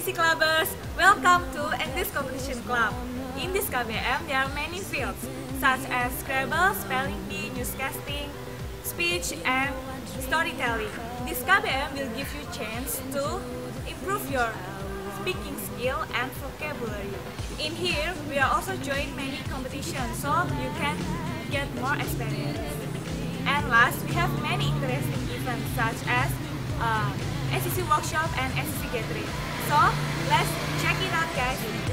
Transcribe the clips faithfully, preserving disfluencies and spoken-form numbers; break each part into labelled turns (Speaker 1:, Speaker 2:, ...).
Speaker 1: ECClubbers, welcome to English Competition Club. In this K B M, there are many fields such as Scrabble, Spelling Bee, Newscasting, Speech, and Storytelling. This K B M will give you a chance to improve your speaking skill and vocabulary. In here, we are also joining many competitions so you can get more experience. And last, we have many interesting events such as uh, S C C workshop and S C C gathering. So let's check it out, guys.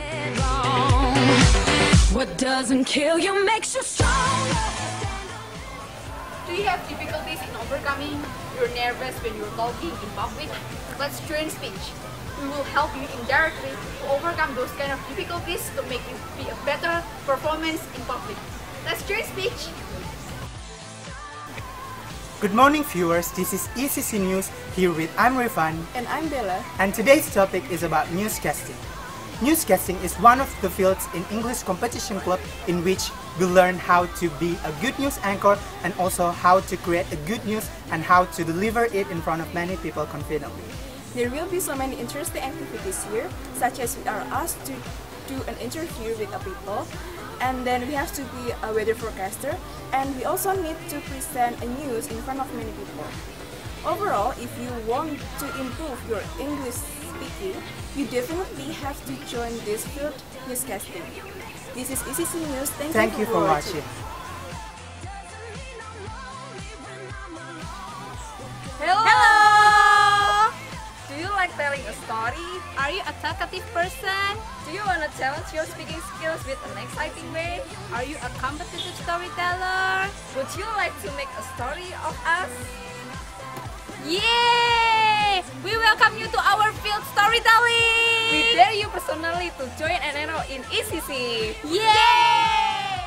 Speaker 2: What doesn't kill you makes you stronger.
Speaker 3: Do you have difficulties in overcoming your nervous when you're talking in public? Let's join speech. We will help you indirectly to overcome those kind of difficulties to make you be a better performance in public. Let's join speech.
Speaker 4: Good morning, viewers. This is E C C News here with I'm Rifan
Speaker 5: and I'm Bella.
Speaker 4: And today's topic is about newscasting. Newscasting is one of the fields in English Competition Club in which we learn how to be a good news anchor and also how to create a good news and how to deliver it in front of many people confidently.
Speaker 5: There will be so many interesting activities here, such as we are asked to do an interview with a people, and then we have to be a weather forecaster, and we also need to present a news in front of many people. Overall, if you want to improve your English speaking, you definitely have to join this field, newscasting. This is E C C News. Thank,
Speaker 4: Thank
Speaker 5: you,
Speaker 4: you for watching.
Speaker 3: Hello!
Speaker 1: Hello!
Speaker 3: Do you like telling a story? Are you a talkative person? Do you want to challenge your speaking skills with an exciting way? Are you a competitive storyteller? Would you like to make a story of us? Yay! We welcome you to our field storytelling! We dare you personally to join and enroll in E C C! Yay!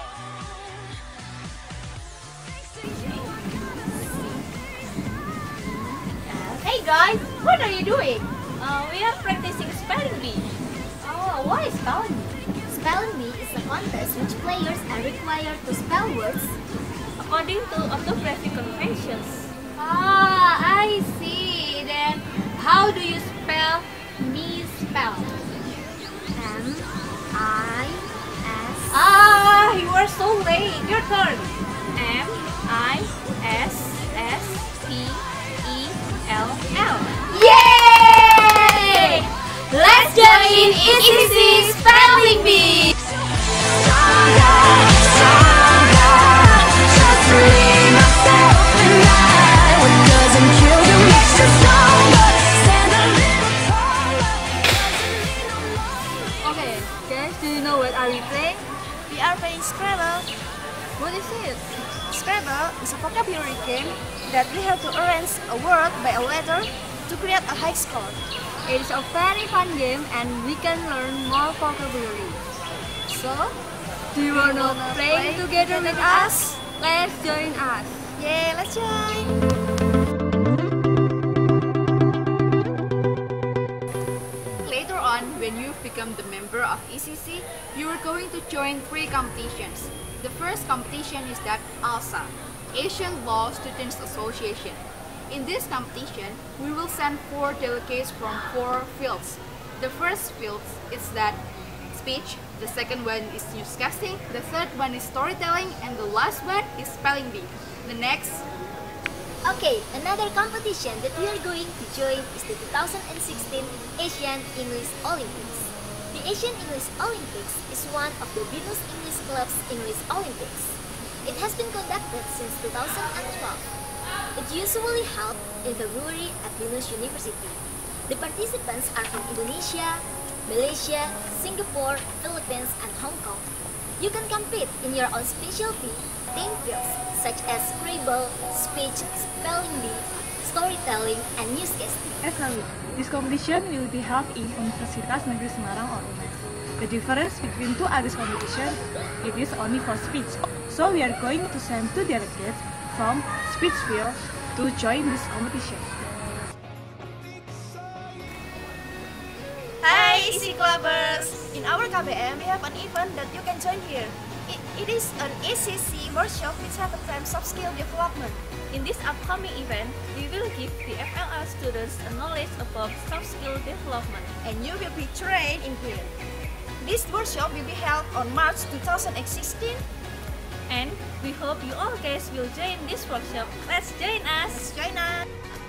Speaker 6: Hey guys, what are you doing?
Speaker 7: Uh, we are practicing spelling bee.
Speaker 6: Oh, what is spelling bee?
Speaker 7: Spelling bee is a contest which players are required to spell words according to orthographic conventions.
Speaker 6: Ah, I see. Then, how do you spell me spell?
Speaker 7: M I S.
Speaker 6: Ah, you are so late. Your turn.
Speaker 7: M I S S P E L L.
Speaker 6: Yay! Let's join E C C Spelling Bee!
Speaker 3: Okay, guys, do you know what are we playing?
Speaker 5: We are playing Scrabble.
Speaker 3: What is it?
Speaker 5: Scrabble is a vocabulary game that we have to arrange a word by a letter to create a high score.
Speaker 3: It is a very fun game and we can learn more vocabulary.
Speaker 5: So,
Speaker 3: Do you want to play together with us? Let's join us.
Speaker 5: yeah, let's join!
Speaker 3: Later on, when you've become the member of E C C, you are going to join three competitions. The first competition is that ALSA, Asian Law Students Association. In this competition, we will send four delegates from four fields. The first field is that speech, the second one is newscasting, the third one is storytelling, and the last one is spelling bee. The next
Speaker 7: Okay, another competition that we are going to join is the two thousand sixteen Asian English Olympics. The Asian English Olympics is one of the Venus English Club's English Olympics. It has been conducted since two thousand twelve. It usually held in February at Venus University. The participants are from Indonesia, Malaysia, Singapore, Philippines, and Hong Kong. You can compete in your own specialty team fields such as Scrabble, speech, spelling bee, storytelling, and newscasting.
Speaker 8: Actually, this competition will be held in Universitas Negeri Semarang or U N E S. The difference between two other competitions, it is only for speech. So we are going to send two delegates from speech field to join this competition.
Speaker 5: Hi ECClubbers! In our K B M, we have an event that you can join here.
Speaker 9: It, it is an E C C workshop with seven times soft skill development.
Speaker 1: In this upcoming event, we will give the F L R students a knowledge about soft skill development.
Speaker 9: And you will be trained in here. This workshop will be held on March two thousand sixteen.
Speaker 1: And we hope you all guys will join this workshop. Let's join us!
Speaker 9: Let's join us!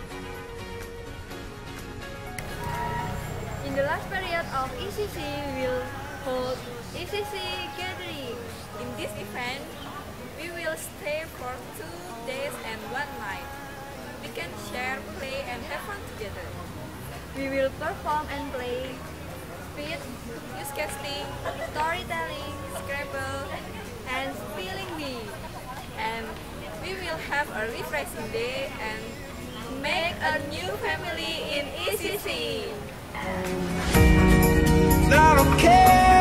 Speaker 3: In the last period of E C C, we will hold E C C gathering.
Speaker 1: In this event, we will stay for two days and one night. We can share, play, and have fun together.
Speaker 3: We will perform and play speech,
Speaker 1: Newscasting,
Speaker 3: storytelling,
Speaker 1: Scrabble,
Speaker 3: and spelling bee.
Speaker 1: and we will have a refreshing day and make a new family in E C C.
Speaker 10: I don't care.